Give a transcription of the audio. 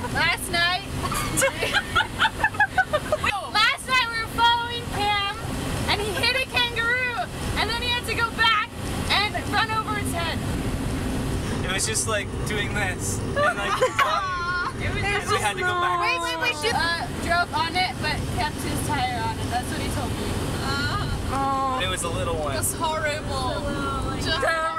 Last night we were following Cam, and he hit a kangaroo, and then he had to go back and run over its head. It was just like doing this, and like we had to go back. Wait. Drove on it, but kept his tire on it. That's what he told me. It was a little one. It was horrible.